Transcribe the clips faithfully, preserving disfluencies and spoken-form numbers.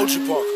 Gucci Parker.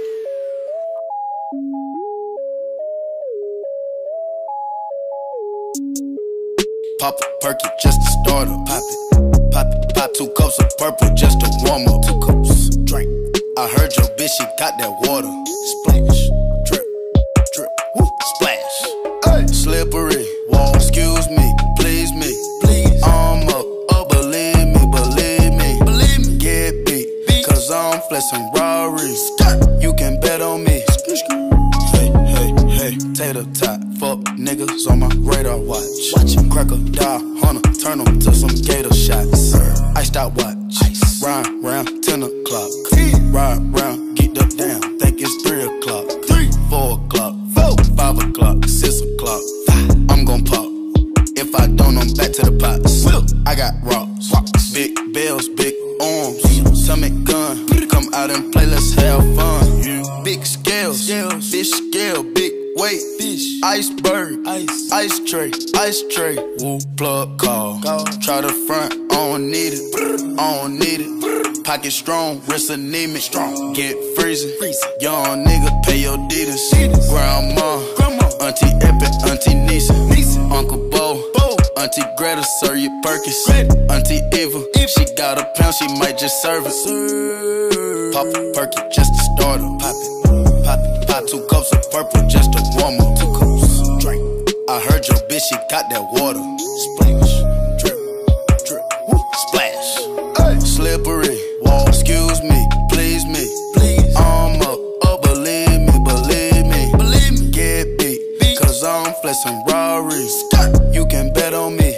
Pop a perky just to start up. Pop it, pop it, pop two cups of purple just to warm up. Two cups, drink. I heard your bitch, she got that water. Splash, drip, drip, woo, splash. Hey. Slippery, wall, excuse me, please me, please. I'm up, oh believe me, believe me, believe me. Get beat, beat. Cause I'm flexing Rari. You can bet on me. Hey, hey, hey, tater tot, fuck niggas on my radar watch. Watch him crack a die, hunter, turn them to some gator shots. Iced out watch, ice. Ride round ten o'clock. Ride round, get up down, think it's three o'clock. Three, four o'clock, four, five o'clock, six o'clock. I'm gon' pop. If I don't, I'm back to the pots. I got rocks, rocks. Big bells, big arms, stomach gun. Come out and play, let's have fun. Big scales, fish scale, big weight, fish, iceberg, ice, ice tray, ice tray. Woo, plug call. Try the front, I don't need it, I don't need it. Pocket strong, wrist anemic, strong. Get freezing, young nigga, pay your deeders. Grandma, Auntie Epic, Auntie Nisa, Uncle Bo, Auntie Greta, serve your Perkins. Auntie Eva, she got a pound, she might just serve it. Pop a perky just to start her. Pop it, pop it, pop two cups of purple just to warm up. Two cups, drink. I heard your bitch, she got that water. Splash, drip, drip, woo, splash. Hey. Slippery, wall, excuse me, please me, please. I'm up, oh believe me, believe me, believe me. Get beat, beat. Cause I'm flexing Rari. You can bet on me.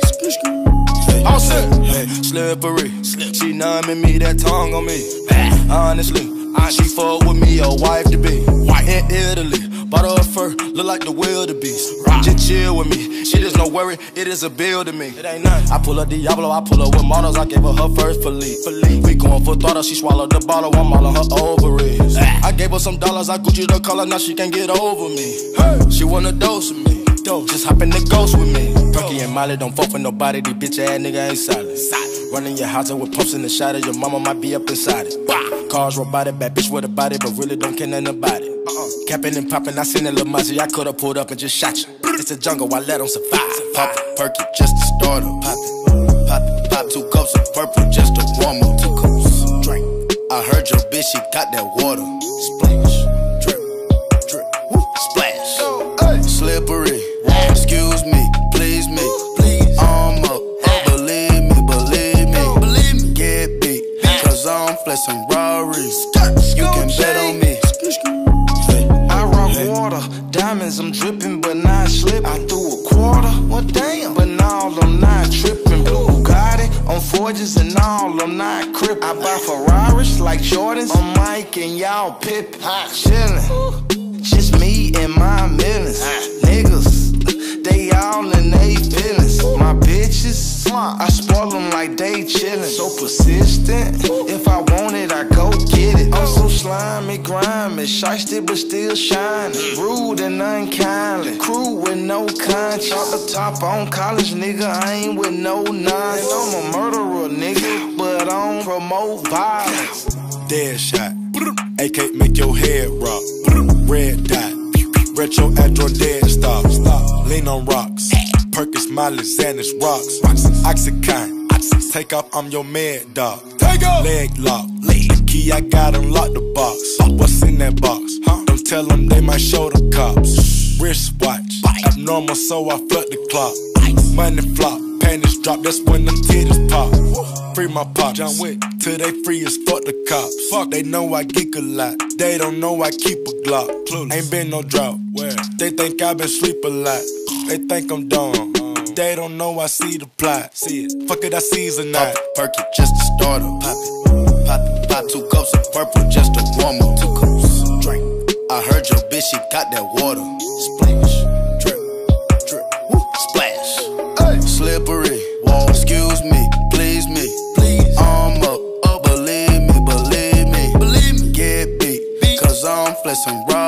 All set. Hey, slippery, She numbing me, that tongue on me. Honestly, she fuck with me, a wife to be. In Italy, bought her a fur, look like the wildebeest. Just chill with me, she just no worry, it is a bill to me. It ain't nothing. I pull her Diablo, I pull her with models, I gave her her first Philippe. We going for throttle, she swallowed the bottle, I'm all on her ovaries. I gave her some dollars, I Gucci the color, now she can't get over me. She wanna dose with me, just hop in the ghost with me. Perky and Molly don't fuck with nobody, these bitch ass nigga ain't solid. Running your house with pumps in the shot of your mama might be up inside it. Cars robotic, bad bitch with a body, but really don't care nothing about it. Capping and popping, I seen a little Mozzie, I could've pulled up and just shot you. It's a jungle, I let them survive. Pop a perky just to start her. Pop it, pop it, pop two cups of purple just to warm up. Two cups, drink. I heard your bitch, she got that water. Splash, drip, drip, woo, splash. Hey. Slippery, excuse me, please me, please. I'm up, oh believe me, believe me, believe me. Get beat, cause I'm flexing Rari. You can bet on me. I rock water, diamonds I'm dripping, but not slipping. I threw a quarter, well damn, but now I'm not tripping. Blue Bugatti on forges and all I'm not crippin'. I buy Ferraris like Jordans, I'm Mike and y'all Pippin. Chillin', just me and my millions. Niggas, they all in they feelings. My bitches, I spoil them like they chillin'. So persistent, if I want it, I go get it. I'm so slimy, grimy, shiesty but still shining. Rude and unkindly, crew with no conscience. Off the top on college, nigga, I ain't with no nonsense. I'm a murderer, nigga, but I don't promote violence. Dead shot, A K make your head rock. Red dot, retro Android dead stop. Stop. Lean on rocks, Perkins, Molly, Xanax, rocks. Oxycontin, take off, I'm your mad dog. Leg lock, the key I got unlock the box. What's in that box? Don't tell them they might show the cops. Wristwatch, abnormal, so I flood the clock. Money flop, panties drop, that's when them titties pop. Free my pops, John Wick, till they free as fuck the cops. Fuck, they know I geek a lot, they don't know I keep a Glock. Ain't been no drought, they think I been sleep a lot. They think I'm dumb, they don't know I see the plot. See it, fuck it, I season that. Pop a perky just to start her. Pop it, pop it, pop two cups of purple just to warm up. Two cups, drink. I heard your bitch, she got that water. Splash, drip, drip, woo, splash. Hey. Slippery, wall, excuse me, please me, please. I'm up, oh believe me, believe me, believe me. Get beat, cause I'm flexing Rari.